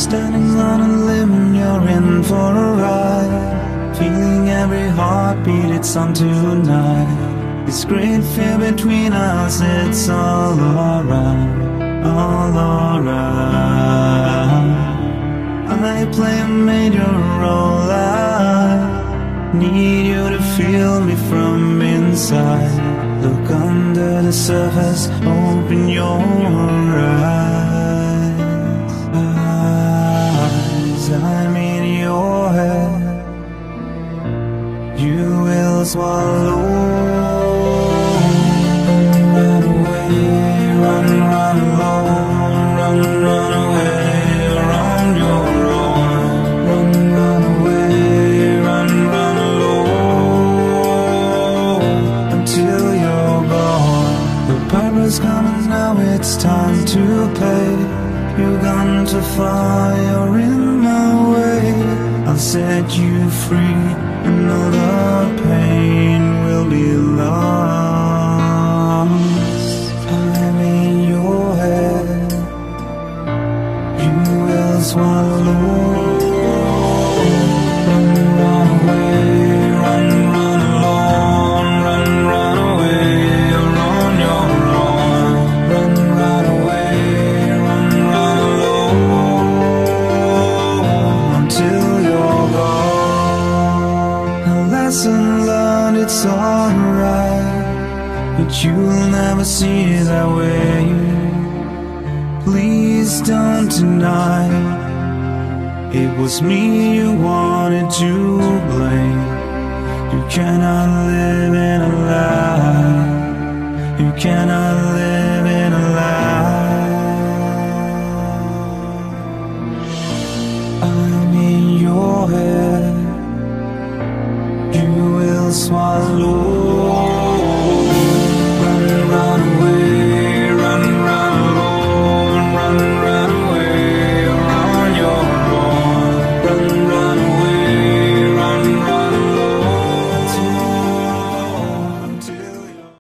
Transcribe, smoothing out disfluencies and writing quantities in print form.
Standing on a limb, you're in for a ride. Feeling every heartbeat, it's on tonight. This great fear between us, it's all around, all around. I play a major role, I need you to feel me from inside. Look under the surface, open your eyes. I'm in your head, you will swallow. Run away, run, run alone, run, run away. Run away, run, run alone until you're gone. The piper's coming now, it's time to play. You've gone too far, you're in my way. I'll set you free, and all the pain will be lost. I'm in your head, you will swallow. Lesson learned, it's alright, but you'll never see it that way. Please don't deny it was me you wanted to blame. You cannot live